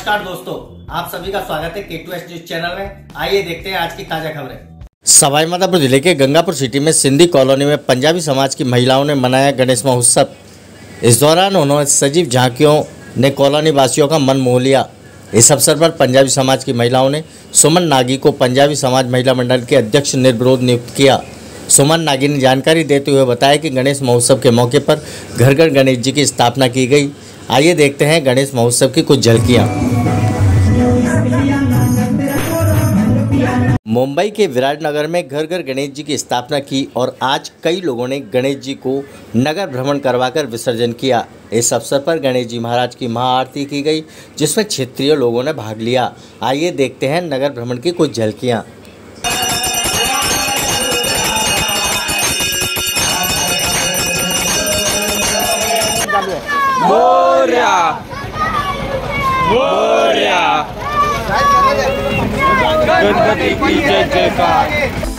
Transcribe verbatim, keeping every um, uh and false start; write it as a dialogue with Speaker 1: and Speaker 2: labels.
Speaker 1: नमस्कार दोस्तों, आप सभी का स्वागत है के टू एस न्यूज चैनल में। आइए देखते हैं आज की ताजा खबरें। सवाई माधोपुर जिले के गंगापुर सिटी में सिंधी कॉलोनी में पंजाबी समाज की महिलाओं ने मनाया गणेश महोत्सव। इस दौरान उन्होंने सजीव झांकियों ने कॉलोनी वासियों का मन मोह लिया। इस अवसर पर पंजाबी समाज की महिलाओं ने सुमन नागी को पंजाबी समाज महिला मंडल के अध्यक्ष निर्विरोध नियुक्त किया। सुमन नागी ने जानकारी देते हुए बताया कि गणेश महोत्सव के मौके पर घर घर गणेश जी की स्थापना की गई। आइए देखते हैं गणेश महोत्सव की कुछ झलकियां। मुंबई के विराटनगर में घर घर गणेश जी की स्थापना की और आज कई लोगों ने गणेश जी को नगर भ्रमण करवाकर विसर्जन किया। इस अवसर पर गणेश जी महाराज की महाआरती की गई, जिसमें क्षेत्रीय लोगों ने भाग लिया। आइए देखते हैं नगर भ्रमण की कुछ झलकियां।
Speaker 2: मोरया मोरया गणपति की जय जयकार।